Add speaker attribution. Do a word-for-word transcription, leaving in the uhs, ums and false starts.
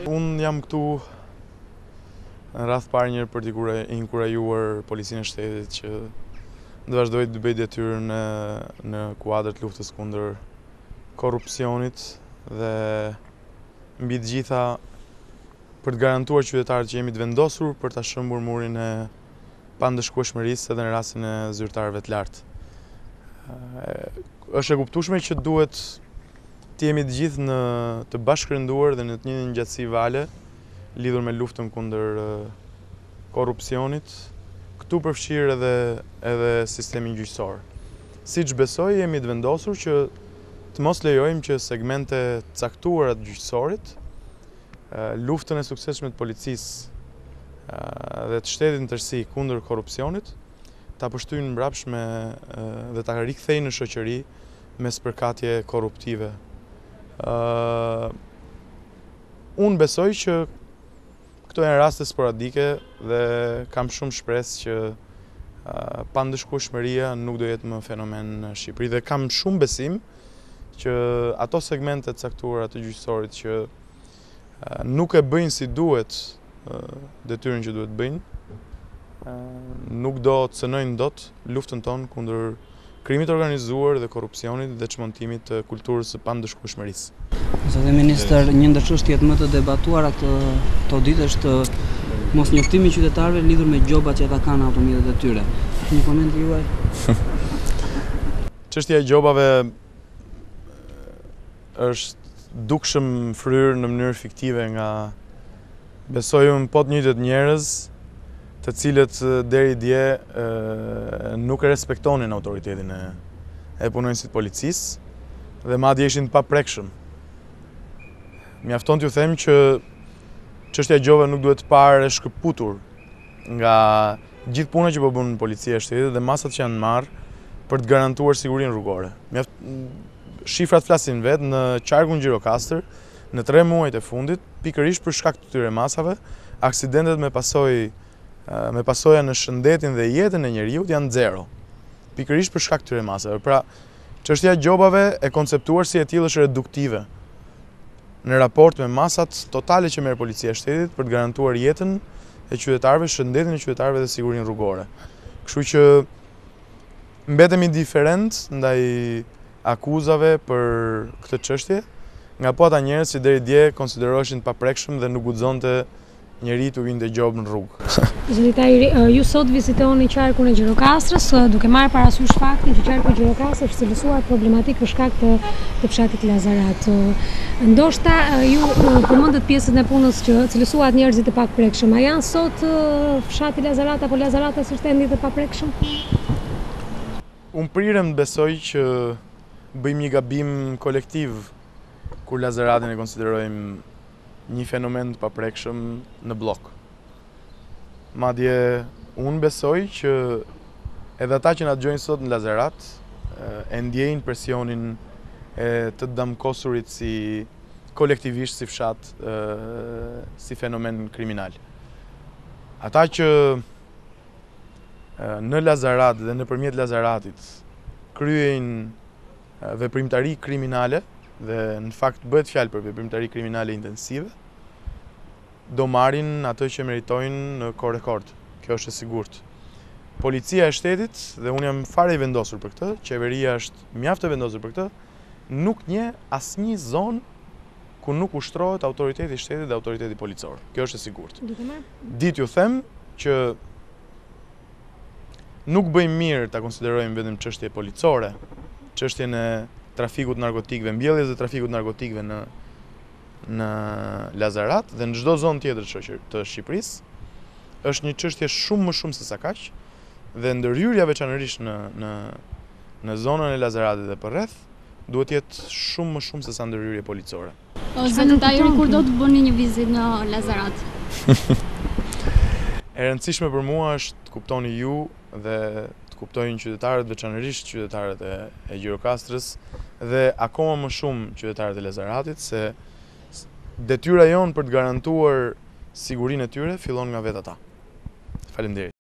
Speaker 1: Unë jam këtu në rrath parë njërë për t'i inkurajuar policinë e shtetit që të vazhdoj të bëj detyrën në, në kuadër të luftës kundër korrupsionit dhe mbi të gjitha për të garantuar qytetarët që jemi të vendosur për ta shëmbur murin e pandëshkueshmërisë edhe në rastin e zyrtarëve të lartë. Është e kuptueshme që duhet të jemi të gjithë në të bashkërënduar dhe në të njëjtën ngjatësi vale lidhur me luftën kundër korrupsionit, këtu përfshirë edhe, edhe sistemin gjyqësor. Siç besoj, jemi të vendosur që të mos lejojmë që segmente të caktuara të gjyqësorit, luftën e suksesshme të policisë dhe të shtetit në tërësi kundër korrupsionit, ta përshtyjnë mbrapsht me dhe ta rikthejnë në shoqëri me spërkatje korruptive. Uh, unë besoj që këto janë raste sporadike dhe kam shumë shpresë që uh, pandëshkueshmëria nuk do jetë më fenomen në Shqipëri dhe kam shumë besim që ato segmente të caktuara të gjyqësorit që uh, nuk e bëjnë si duhet uh, detyrën që duhet bëjnë, uh, nuk do të cënojnë dot luftën tonë kundër krimit organizuar dhe korrupsionit dhe çmontimit të kulturës së pandëshkueshmërisë.
Speaker 2: Zotë Ministër, një ndër çështjet më të debatuara këtë këto ditë është mosnjoftimi i qytetarëve lidhur me gjobat që ata kanë në automjetet e tyre. Një koment juaj?
Speaker 1: Çështja e gjobave është dukshëm fryrë në mënyrë fiktive nga besoj unë po të njëjtët njerëz të cilët deri dje e, nuk e respektonin autoritetin e, e punonjësit policisë dhe madje ishin të paprekshëm. Mjafton t'ju them që çështja e gjobave nuk duhet parë e shkëputur nga gjithë puna që po bën policia e shtetit dhe masat që janë marrë për të garantuar sigurinë rrugore. Mjaft, shifrat flasin vetë në qarkun Gjirokastër, në tre muajt e fundit, pikërisht për shkak të këtyre masave, aksidentet me pasojë me pasoja në shëndetin dhe jetën e njeriut janë zero. Pikërisht për shkak të këtyre masave. Pra, çështja e gjobave e konceptuar si e tillë është reduktive në raport me masat totale që merr policia e shtetit për të garantuar jetën e qytetarëve, shëndetin e qytetarëve dhe sigurinë rrugore. Kështu që mbetemi indiferent ndaj akuzave për këtë çështje, nga po ata njerëz që deri dje konsideroheshin të paprekshëm dhe nuk guxonte njeri të vinte gjobë në rrugë.
Speaker 3: Zëritari, ju sot vizitoni qarkun e Gjirokastrës, duke marrë parasysh faktin që qarku i Gjirokastrës është cilësuar problematik për shkak të, të fshatit Lazarat. Ndoshta ju përmendet pjesën e punës që cilësuat njerëzit e paprekshëm. A janë sot fshati Lazarat apo Lazarata së shtendi të paprekshëm?
Speaker 1: Unë prirem të besoj që bëjmë një gabim kolektiv kur Lazaratin e konsiderojmë një fenomen të paprekshëm në blok. Madje unë besoj që edhe ata që na dëgjojnë sot në Lazarat e ndjejnë presionin e të damkosurit si kolektivisht si fshat, e, si fenomen kriminal. Ata që e, në Lazarat dhe nëpërmjet Lazaratit kryejnë veprimtari kriminale dhe në fakt bëhet fjalë për veprimtari kriminale intensive, do marrin atë që meritojnë në kohë rekord. Kjo është e sigurt. Policia e shtetit, dhe unë jam fare i vendosur për këtë, qeveria është mjaft e vendosur për këtë, nuk njeh asnjë zonë ku nuk ushtrohet autoriteti i shtetit dhe autoriteti policor. Kjo është e sigurt. Ditë ju them që nuk bëjmë mirë ta konsiderojmë vetëm çështje policore, çështjen e trafikut narkotikëve, mbjelljes së trafikut narkotikëve në në Lazarat dhe në çdo zonë tjetër të Shqipërisë është një çështje shumë më shumë se sa kaq dhe ndërhyrja veçanërisht në në në zonën e Lazaratit dhe përreth duhet të jetë shumë më shumë se sa ndërhyrje policore.
Speaker 4: Zëritari, kur do të bëni një vizitë në Lazarat?
Speaker 1: E rëndësishme për mua është të kuptoni ju dhe të kuptojnë qytetarët, veçanërisht qytetarët e, e Gjirokastrës dhe akoma më shumë qytetarët e Lazaratit se detyra jonë për të garantuar sigurinë e tyre fillon nga vetë ata. Faleminderit.